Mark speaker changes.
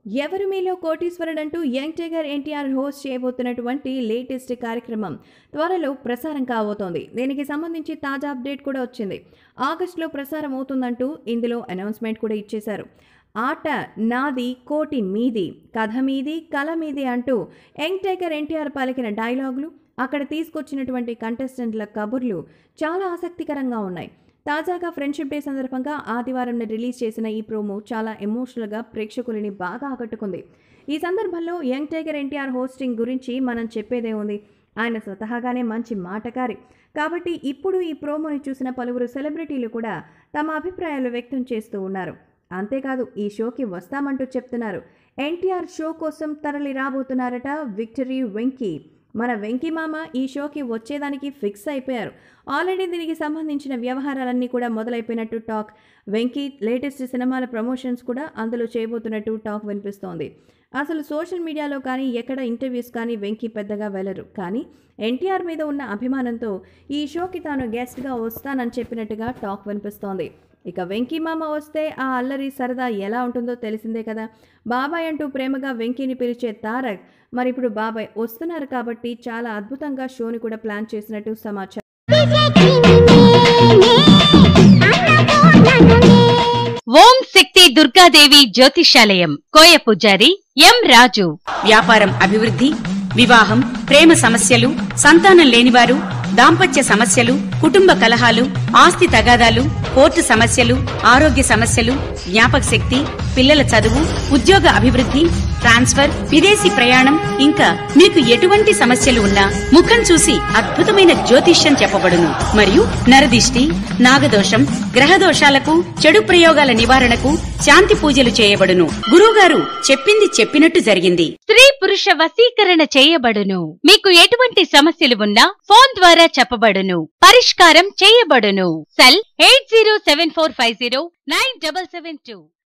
Speaker 1: ఎవరు మీలో కోటీశ్వరుడంటూ యంగ్ టైగర్ ఎన్టీఆర్ హోస్ట్ చేయబోతున్నటువంటి లేటెస్ట్ కార్యక్రమం త్వరలో ప్రసారం కాబోతోంది. దీనికి సంబంధించి తాజా అప్డేట్ కూడా వచ్చింది. ఆగస్టులో ప్రసారం అవుతుందంటూ ఇందులో అనౌన్స్మెంట్ కూడా ఇచ్చేశారు. ఆట నాది కోటి మీది, కథ మీది కళ మీది అంటూ యంగ్ టైగర్ ఎన్టీఆర్ పలికిన డైలాగులు, అక్కడ తీసుకొచ్చినటువంటి కంటెస్టెంట్ల కబుర్లు చాలా ఆసక్తికరంగా ఉన్నాయి. తాజాగా ఫ్రెండ్షిప్ డే సందర్భంగా ఆదివారం రిలీజ్ చేసిన ఈ ప్రోమో చాలా ఎమోషనల్గా ప్రేక్షకులని బాగా ఆకట్టుకుంది. ఈ సందర్భంలో యంగ్ టైగర్ ఎన్టీఆర్ హోస్టింగ్ గురించి మనం చెప్పేదే ఉంది. ఆయన స్వతహాగానే మంచి మాటకారి కాబట్టి ఇప్పుడు ఈ ప్రోమోని చూసిన పలువురు సెలబ్రిటీలు కూడా తమ అభిప్రాయాలు వ్యక్తం చేస్తూ ఉన్నారు. అంతేకాదు ఈ షోకి వస్తామంటూ చెప్తున్నారు. ఎన్టీఆర్ షో కోసం తరలి రాబోతున్నారట విక్టరీ వెంకీ. మన వెంకీ మామ ఈ షోకి వచ్చేదానికి ఫిక్స్ అయిపోయారు. ఆల్రెడీ దీనికి సంబంధించిన వ్యవహారాలన్నీ కూడా మొదలైపోయినట్టు టాక్. వెంకీ లేటెస్ట్ సినిమాల ప్రమోషన్స్ కూడా అందులో చేయబోతున్నట్టు టాక్ వినిపిస్తోంది. అసలు సోషల్ మీడియాలో కానీ ఎక్కడ ఇంటర్వ్యూస్ కానీ వెంకీ పెద్దగా వెళ్ళరు. కానీ ఎన్టీఆర్ మీద ఉన్న అభిమానంతో ఈ షోకి తాను గెస్ట్గా వస్తానని చెప్పినట్టుగా టాక్ వినిపిస్తోంది. ఇక వెంకీ మామ వస్తే ఆ అల్లరి సరదా ఎలా ఉంటుందో తెలిసిందే కదా. బాబాయ్ అంటూ ప్రేమగా వెంకీని పిలిచే తారక్ మరి ఇప్పుడు బాబాయ్ వస్తున్నారు కాబట్టి చాలా అద్భుతంగా షోని కూడా ప్లాన్ చేసినట్టు సమాచారం.
Speaker 2: ఓం శక్తి దుర్గాదేవి జ్యోతిషాలయం కోయ పూజారి ఎం రాజు.
Speaker 3: వ్యాపారం అభివృద్ధి, వివాహం, ప్రేమ సమస్యలు, సంతానం లేనివారు, దాంపత్య సమస్యలు, కుటుంబ కలహాలు, ఆస్తి తగాదాలు, కోర్టు సమస్యలు, ఆరోగ్య సమస్యలు, జ్ఞాపక శక్తి, పిల్లల చదువు, ఉద్యోగ అభివృద్ధి, ట్రాన్స్ఫర్, విదేశీ ప్రయాణం, ఇంకా మీకు ఎటువంటి సమస్యలు ఉన్నా ముఖం చూసి అద్భుతమైన జ్యోతిష్యం చెప్పబడును. మరియు నరదిష్టి, నాగదోషం, గ్రహదోషాలకు, చెడు ప్రయోగాల నివారణకు శాంతి పూజలు చేయబడును. గురువుగారు చెప్పింది చెప్పినట్టు జరిగింది.
Speaker 2: స్త్రీ పురుష వశీకరణ చేయబడును. మీకు ఎటువంటి సమస్యలు ఉన్నా ఫోన్ ద్వారా చెప్పబడును, పరిష్కారం చేయబడును. సెల్ 8074509772.